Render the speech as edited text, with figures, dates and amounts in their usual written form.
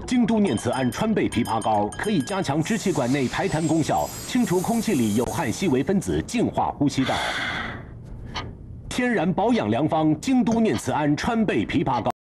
京都念慈庵川贝枇杷膏可以加强支气管内排痰功效，清除空气里有害细微分子，净化呼吸道。天然保养良方：京都念慈庵川贝枇杷膏。